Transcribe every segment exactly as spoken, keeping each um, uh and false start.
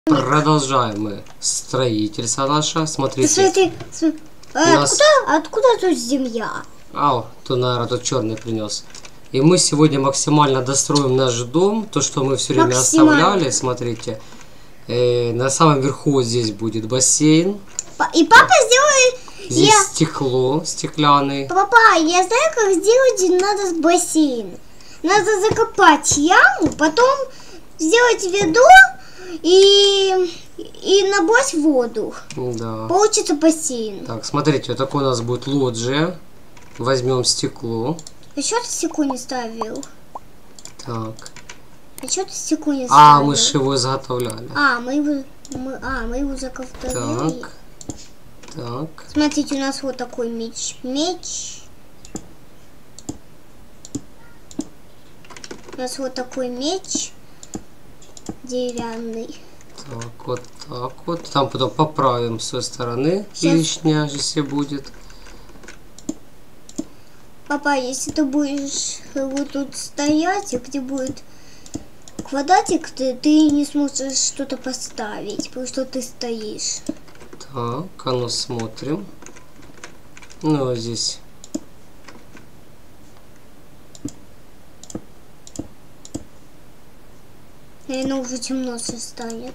Продолжаем мы строительство наше. Смотрите. Смотри, смотри. А нас... откуда, откуда тут земля? Ау, тут, наверное, тут черный принес. И мы сегодня максимально достроим наш дом. То, что мы все время оставляли. Смотрите. Э, на самом верху вот здесь будет бассейн. И папа сделает... Здесь я... стекло, стеклянный. Папа, я знаю, как сделать надо бассейн. Надо закопать яму, потом сделать ведро и, и набрать воду. Да. Получится бассейн. Так, смотрите, вот такой у нас будет лоджия. Возьмем стекло. А что ты стекло не ставил? Так. А что ты стекло не ставил? А, мы же его изготовляли. А, мы его, мы, а, мы его заготовили. Так. Так. Смотрите, у нас вот такой меч. Меч. У нас вот такой меч деревянный. Так, вот так вот. Там потом поправим с той стороны. Сейчас. Лишнее, если будет. Папа, если ты будешь вот тут стоять, и где будет квадратик, ты, ты не сможешь что-то поставить, потому что ты стоишь. Так, а ну смотрим. Ну, а здесь. Наверное, уже темно все станет.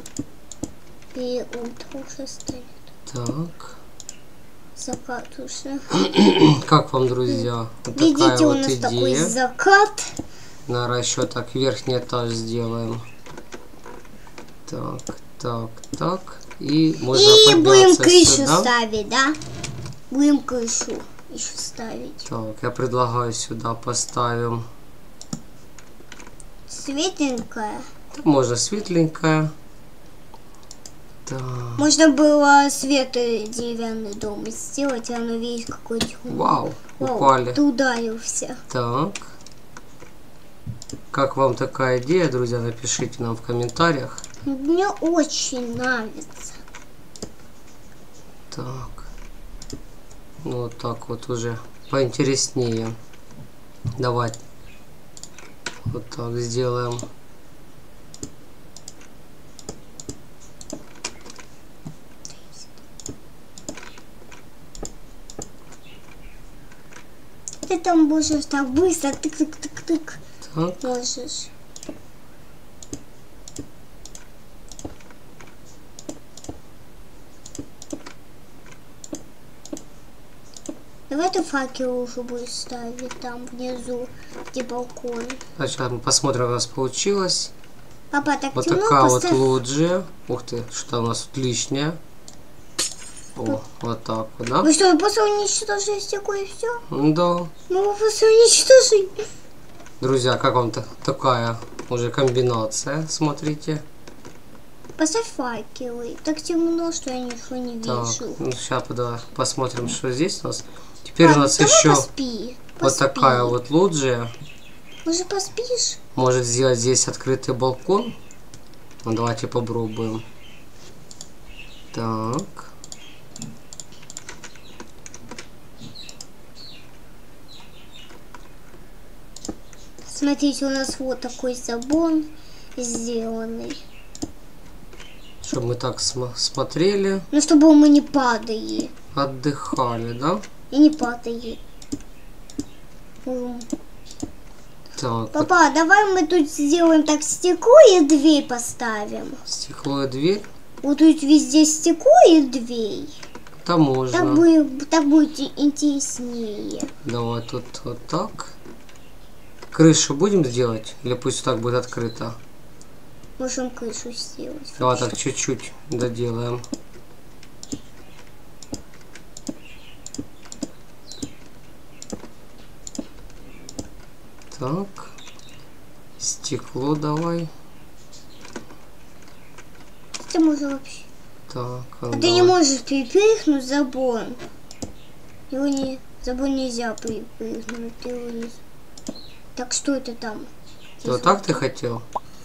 И утро уже станет. Так. Закат уже. Как вам, друзья? Вот Видите, такая у вот нас идея. такой закат. Наверное, еще так верхний этаж сделаем. Так, так, так. И можно И будем подняться крышу сюда. ставить, да? Будем крышу еще ставить. Так, я предлагаю сюда поставим. Светленькая. Можно светленькая. Так. Можно было светлый деревянный дом сделать, а оно видишь какой темный. Вау, Вау, упали. ты ударился. Так. Как вам такая идея, друзья? Напишите нам в комментариях. Мне очень нравится. Так. Ну, вот так вот уже поинтереснее. Давайте. Вот так сделаем. Ты там можешь так быстро тык-тык-тык-тык. Так. Можешь. Давай ты факел уже будешь ставить там внизу, где балкон. А сейчас мы посмотрим, у нас получилось. Папа, так Вот темно, такая поставь... вот лоджия. Ух ты, что у нас тут лишнее. О, вот так вот, да? Вы что, вы просто уничтожили стекло и все? Да. Ну вы просто уничтожили. Друзья, как вам -то такая уже комбинация? Смотрите. Поставь факелы. Так темно, что я ничего не Так, вижу. ну сейчас да, посмотрим, что здесь у нас. Теперь Пап, у нас давай еще поспи. вот Поспи. такая вот лоджия. Может, поспишь? Может сделать здесь открытый балкон. Ну, давайте попробуем. Так. Смотрите, у нас вот такой забор сделанный. Чтобы мы так см смотрели. Ну, чтобы мы не падали. Отдыхали, да? И не падали. М. Так. Папа, давай мы тут сделаем так стекло и дверь поставим. Вот стекло и дверь. Вот тут везде стекло и дверь. Там можно. Так будет, так будет интереснее. Давай тут вот так. Крышу будем делать? Или пусть так будет открыто? Можем крышу сделать. Давай так чуть-чуть доделаем. Так. Стекло давай. Ты можешь вообще. Так. А давай. ты не можешь перепрыгнуть забор. Его не. Забор нельзя перепрыгнуть. Ты его не... Так что это там? Вот так ты хотел?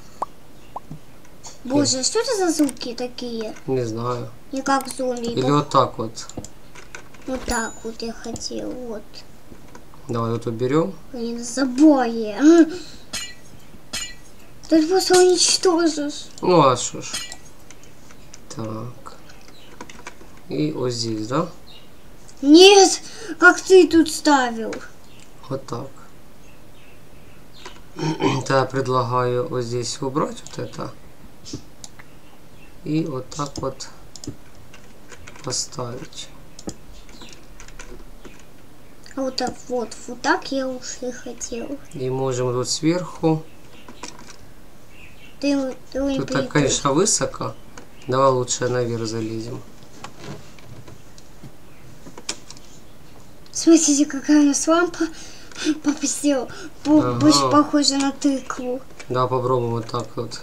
Боже, что это за звуки такие? Не знаю. Не как зомби. Или как... вот так вот. Вот так вот я хотел. Вот. Давай вот уберем. Блин, на заборе. Ты просто уничтожишь. Ну а что ж. Так. И вот здесь, да? Нет, как ты тут ставил. Вот так. Я предлагаю вот здесь убрать вот это. И вот так вот поставить. А вот так вот, вот так я уж и хотел. И можем тут сверху. Ты, ты не Тут так, прикол. конечно, высоко. Давай лучше наверх залезем. Смотрите, какая у нас лампа. Папа сделал. Ага. Больше похоже на тыкву. Да, попробуем вот так вот.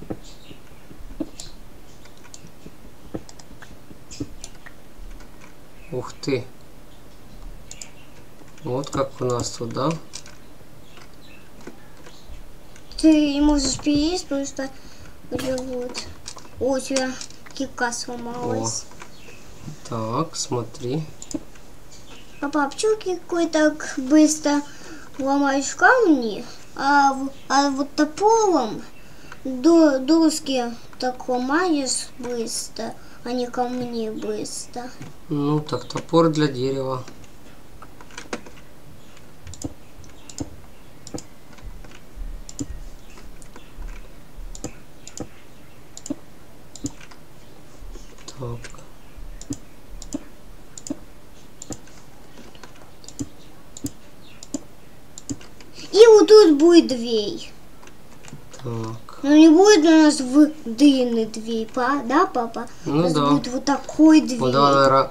Ух ты. Вот как у нас тут, да? Ты не можешь переесть, потому что вот. О, у тебя кика сломалась. О. Так, смотри. Папа, а почему кикой так быстро ломаешь камни, а, в- а вот топором до, доски так ломаешь быстро, а не камни быстро? Ну, так, топор для дерева. Так. И вот тут будет дверь. Так. Но не будет у нас в длинной дверь, па- да, папа? Ну у нас да. будет вот такой дверь. Вот давай, наверное,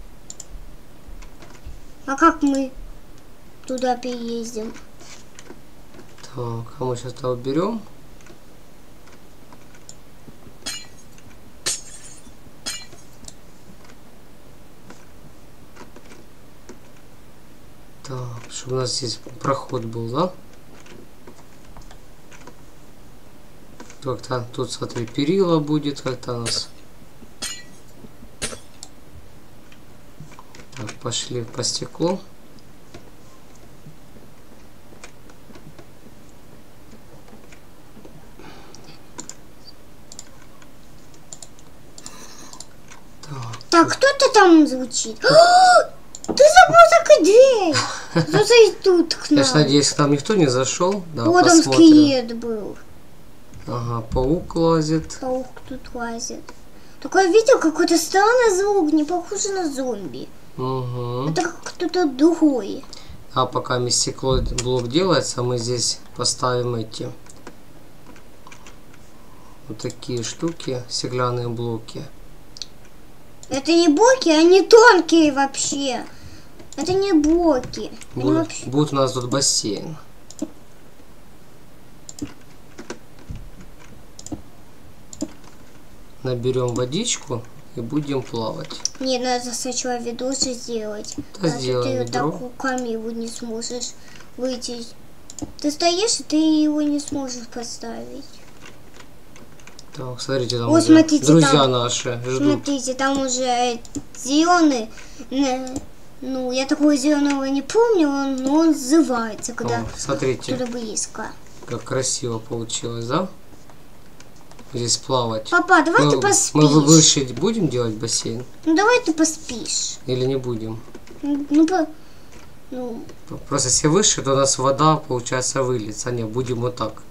А как мы туда переездим? так, а мы сейчас это уберем. Так, чтобы у нас здесь проход был, да? Как-то тут, смотри, перила будет как-то у нас. Так, пошли по стеклу. Так, кто-то там звучит. О, ты забыл закрыть дверь. Кто-то и тут к Я ж нам. надеюсь, там никто не зашел. Да, Вот там посмотрим. скелет был. Ага, паук лазит. Паук тут лазит. Только я видел какой-то странный звук, не похоже на зомби. Угу. Это как кто-то другой. А пока стекло блок делается, мы здесь поставим эти вот такие штуки, стеклянные блоки. Это не блоки, они тонкие вообще. Это не блоки. Они Будет, вообще... будет у нас тут бассейн. Наберем водичку и будем плавать. Не, надо сначала ведро сделать. Да, А то сделаем ты ведро. вот так руками его не сможешь выйти. Ты стоишь, и ты его не сможешь поставить. Так, смотрите, там О, уже смотрите, друзья там- наши ждут. Смотрите, там уже зеленый. Ну, я такого зеленого не помню, он- но он взрывается, когда О, смотрите, кто-то близко. как красиво получилось, да? Здесь плавать. Папа, давай мы, ты поспишь. мы выше будем делать бассейн Ну, давай ты поспишь. или не будем? Ну, по... ну, Просто если выше, то у нас вода, получается, выльется. Не, будем вот так.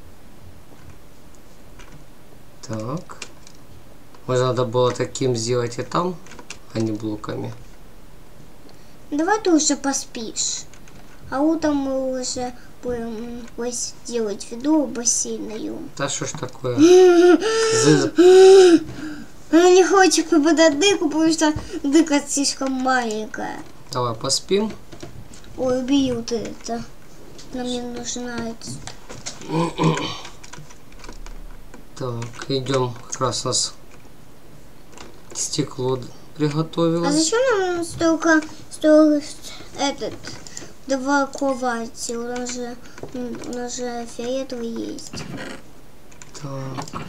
Так. Может, надо было таким сделать и там, а не блоками. давай ты уже поспишь. А утром мы уже будем ось делать ведро бассейн. Да что ж такое? З- Она не хочет попадать дыку, потому что дыка слишком маленькая. Давай поспим. Ой, убей вот это. Нам не нужна это. Так, идем. Как раз у нас стекло А приготовилось. зачем нам столько, столько этот два кровати? У нас же, м, у нас же фиолетовый есть. Так.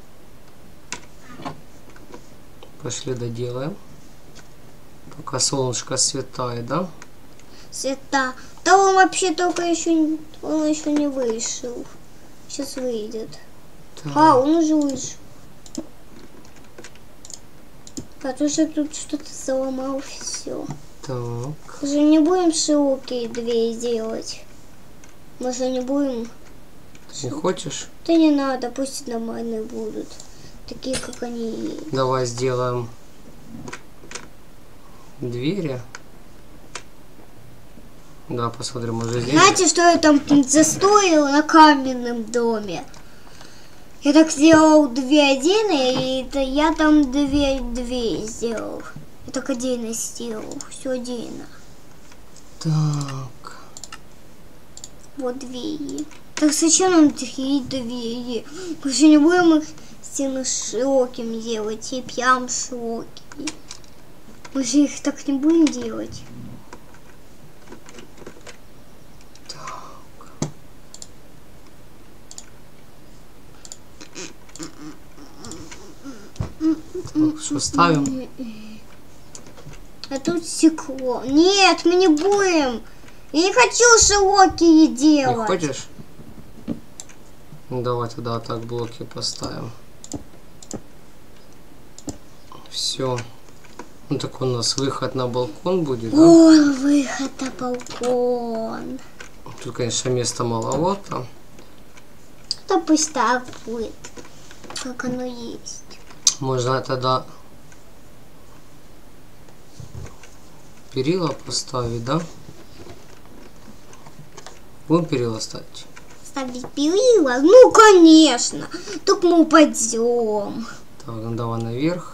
Пошли доделаем. Пока солнышко светает, да? Света. Да он вообще только еще, не- он еще не вышел. Сейчас выйдет. Так. А, он уже вышел. Потому что тут что-то сломал все. Так. Мы же не будем широкие двери делать. Мы же не будем... Ты не хочешь? Да не надо, пусть нормальные будут. Такие, как они есть. Давай сделаем двери. Да, посмотрим уже здесь. Знаете, что я там застроил на каменном доме? Я так сделал две отдельные, и это я там две, две сделал. Я так отдельно сделал, все отдельно. Так. Вот двери. Так зачем нам такие двери? Мы же не будем их стены широкими делать, и прям широкими. Мы же их так не будем делать. Так, что ставим? А тут стекло. Нет, мы не будем. Я не хочу широкие делать. Не хочешь? Ну, давай тогда так блоки поставим. Все. Ну так у нас выход на балкон будет, да? О, выход на балкон. Тут, конечно, места маловато. Да пусть так будет, как оно есть. Можно тогда перила поставить, да? Будем перила ставить? Ставить перила? Ну, конечно. Только мы упадем. Так, ну давай наверх.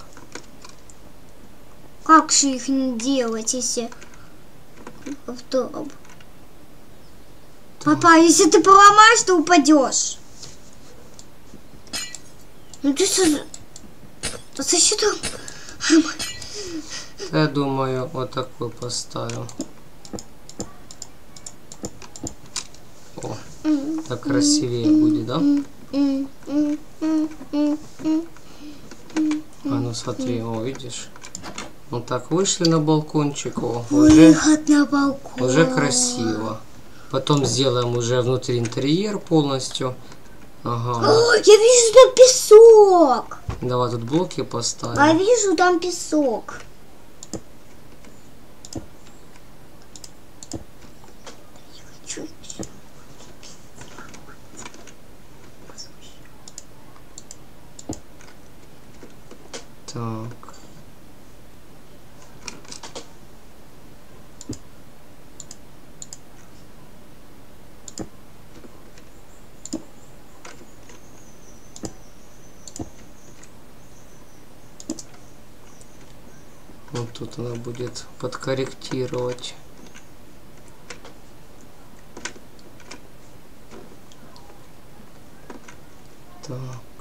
Как же их не делать, если... Папа, если ты поломаешь, то упадешь. Ну ты что? Да зачем там? Я думаю, вот такой поставим. О, так красивее будет, да? А ну смотри, о, видишь? Вот так вышли на балкончик, о, уже, Выход на балкон. уже красиво. Потом сделаем уже внутри интерьер полностью. Ага. О, я вижу там песок. Давай тут блоки поставим. Я вижу там песок. Так. Вот тут она будет подкорректировать. Так.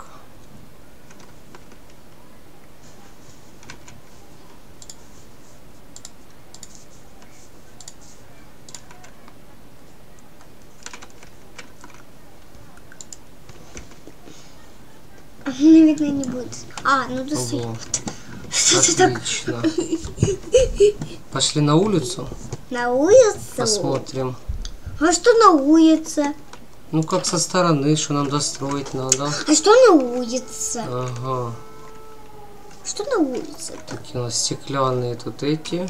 Наверное, не будет. А, ну да Ого. Что это так? Отлично. Пошли на улицу, На улицу? посмотрим. А что на улице? Ну как со стороны, что нам достроить надо. А что на улице? Ага. Что на улице? Такие у нас стеклянные тут эти.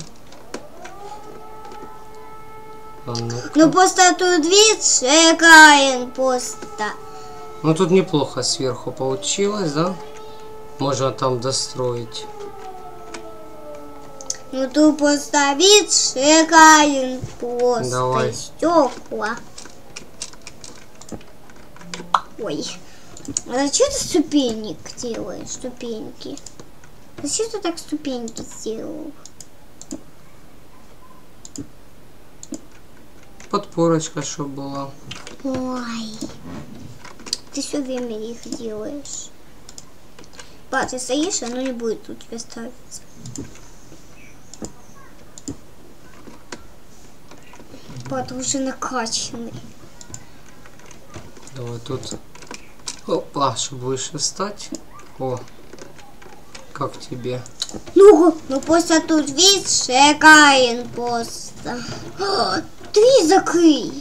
А ну-ка. Ну просто тут вид шикарен просто. Ну тут неплохо сверху получилось, да? Можно там достроить. Ну тут просто вид шикарен просто. Давай. Стекла. Ой. А зачем ты ступенек делаешь? Ступеньки. Зачем ты так ступеньки сделал? Подпорочка, чтобы была. Ой. Ты все время их делаешь. Па, ты стоишь, оно не будет у тебя ставиться. Па, ты уже накачанный. Давай тут. Опа, чтобы выше встать. О, как тебе? Ну, ну просто тут вид шикарен просто. О, дверь закрой.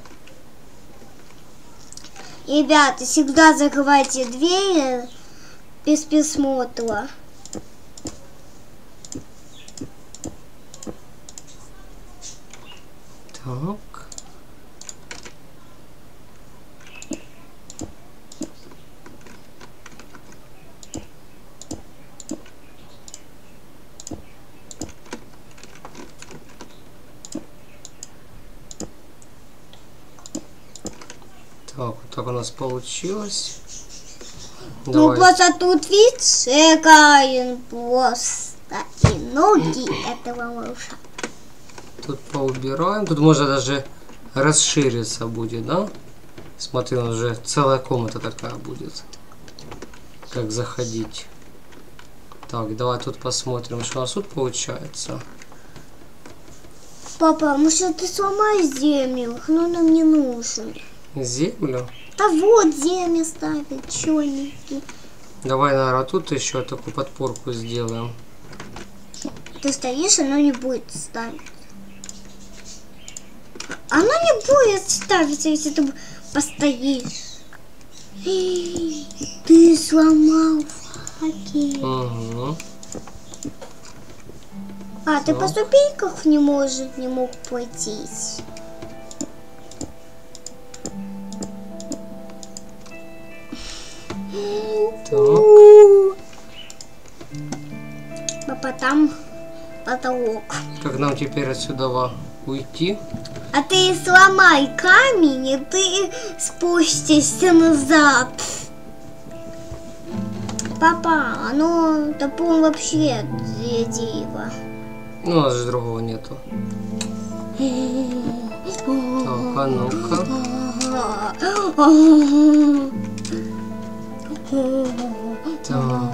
Ребята, всегда закрывайте двери без присмотра. Так. Так, вот так у нас получилось. Ну, Давай. просто тут вид шикарен просто. И ноги этого малыша. Тут поубираем. Тут можно даже расшириться будет, да? Смотри, уже целая комната такая будет. Как заходить. Так, давай тут посмотрим, что у нас тут получается. Папа, может ты сломаешь землю? Но нам не нужен. Землю. Да вот землю ставят, черненький. Давай, наверное, тут еще такую подпорку сделаем. Ты стоишь, оно не будет ставить. Оно не будет ставиться, если ты постоишь. Ты сломал факел. Угу. А, ты по ступеньках не можешь, не мог пройтись. Папа, там потолок. Как нам теперь отсюда уйти? А ты сломай камень, и ты спустишься назад. Папа, оно топор вообще для дерева. Ну, у нас же другого нету. Так, а ну-ка. Так.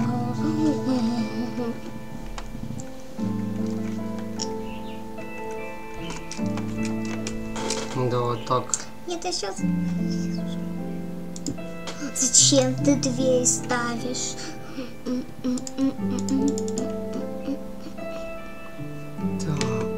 Да, вот так. Нет, я сейчас... Зачем ты дверь ставишь? Так.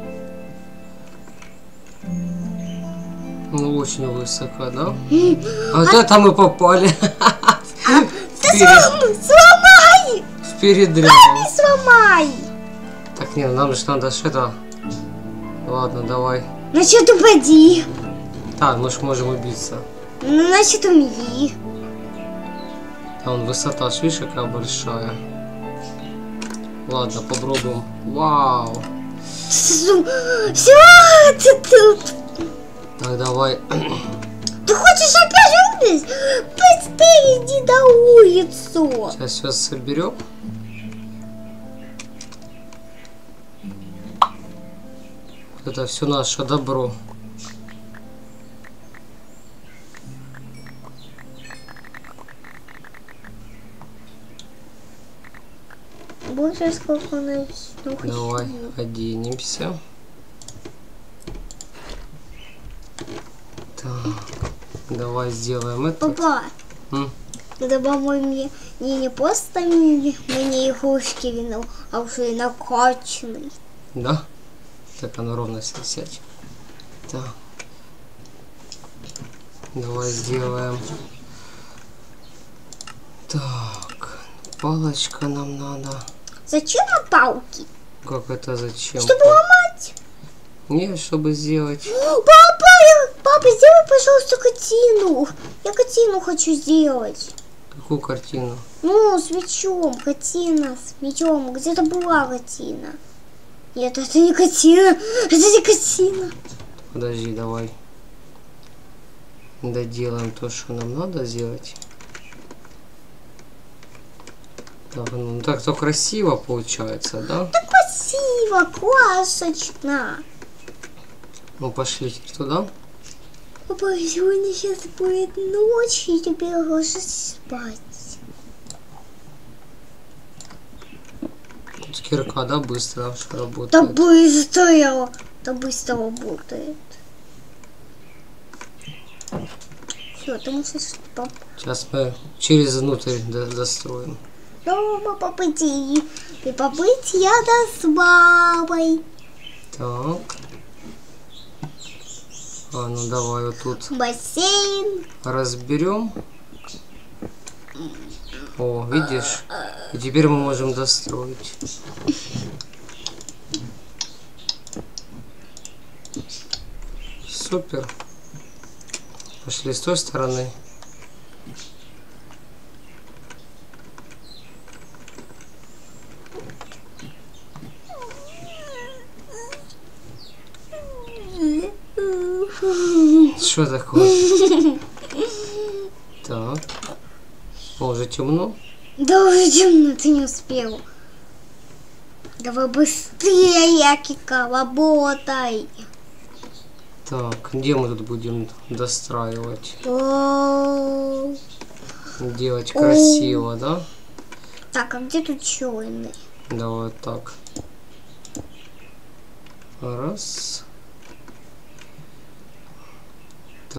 Ну, очень высоко, да? А вот это мы попали. Ты сломай! В передряг. Не сломай! Так, нет, нам же надо что-то... Ладно, давай. Значит, упади. Так, мы же можем убиться. Значит, умри. Там высота, видишь, какая большая. Ладно, попробуем. Вау. Все, ты тут. Так, давай. Ты хочешь опять умереть? Быстрее иди на улицу. Сейчас все соберем. Это все наше добро. Больше сколько у нас? Давай оденемся. Так, давай сделаем это. Папа, М? когда мой мне не, не просто мне, мне игрушки винул, а уже и накачанный. Да? Так, оно ровно сядь. Так. Давай сделаем. Так. Палочка нам надо. Зачем палки? Как это зачем? Чтобы ломать. Не, чтобы сделать. Папа, я, папа, сделай, пожалуйста, картину. Я картину хочу сделать. Какую картину? Ну, с мечом, картина с мечом. Где-то была картина. Нет, это не картина. Это не картина. Подожди, давай. Доделаем то, что нам надо сделать. Так, ну так то красиво получается, да? Так красиво, классочно. Ну пошли туда. Папа, сегодня сейчас будет ночь, и тебе ложись спать. Кирка, да, быстро Да работает. быстро, да быстро работает. Все, ты можешь пап. Сейчас мы через внутрь до- достроим. Дома попыти, и побыть я да с мамой. Так. А, ну давай вот тут Бассейн. разберем. О, видишь? И теперь мы можем достроить. Супер. Пошли с той стороны. Что такое? Так. О, уже темно. Да уже темно, ты не успел. Давай быстрее, Кика, работай. Так, где мы тут будем достраивать? О, Делать красиво, да? Так, а где тут черный? Давай так. Раз.